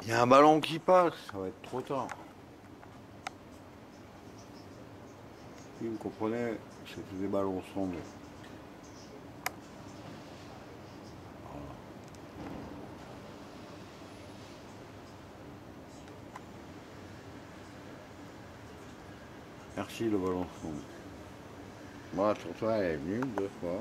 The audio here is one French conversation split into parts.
Il y a un ballon qui passe, ça va être trop tard. Si vous comprenez, c'était des ballons sondés. Voilà. Merci le ballon sondé. Bon, la tourterelle elle est venue 2 fois.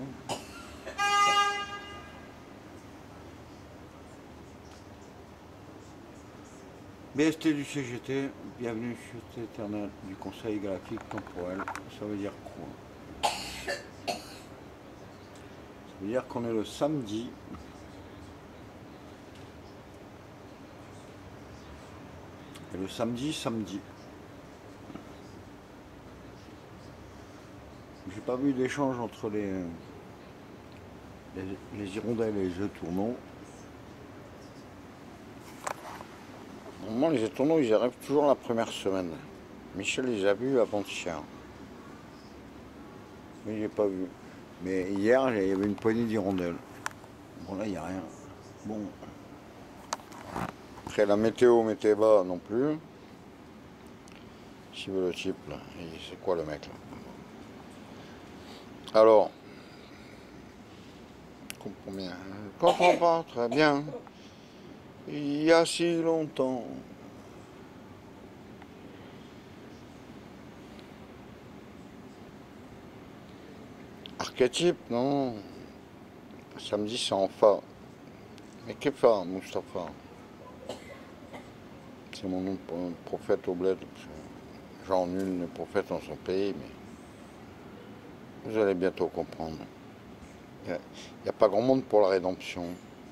BST du CGT, bienvenue sur Éternel du Conseil Galactique Temporel. Ça veut dire quoi? Ça veut dire qu'on est le samedi. Et le samedi. J'ai pas vu d'échange entre les hirondelles et les œufs tourneaux. Normalement, les œufs tourneaux, ils arrivent toujours la première semaine. Michel les a vus avant-hier. Mais j'ai pas vu. Mais hier, il y avait une poignée d'hirondelles. Bon, là, il n'y a rien. Bon. Après, la météo mettait bas non plus. Si veut le type, là. C'est quoi le mec, là? Alors. Je comprends bien. Je comprends pas très bien. Il y a si longtemps. Archétype, non. Samedi, c'est en fa. Mais qu'est fa, Mustapha? C'est mon nom de prophète au bled. Genre nul n'est prophète dans son pays, mais vous allez bientôt comprendre. Il n'y a pas grand monde pour la rédemption.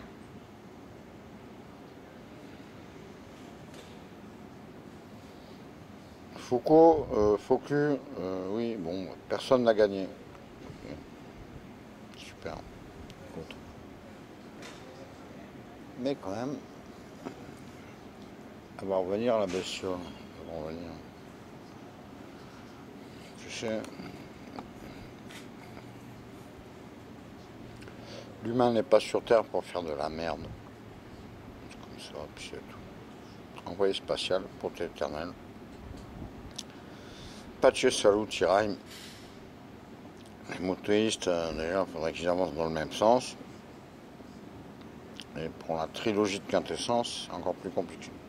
Foucault, Focus, oui, bon, personne n'a gagné. Super. Contre. Mais quand même, elle va revenir la bestiole. Elle va revenir. Tu sais, l'humain n'est pas sur Terre pour faire de la merde. C'est comme ça, puis c'est tout. Envoyé spatial pour l'éternel. Pace salut tiraim. Les motoristes, d'ailleurs, il faudrait qu'ils avancent dans le même sens. Et pour la trilogie de quintessence, c'est encore plus compliqué.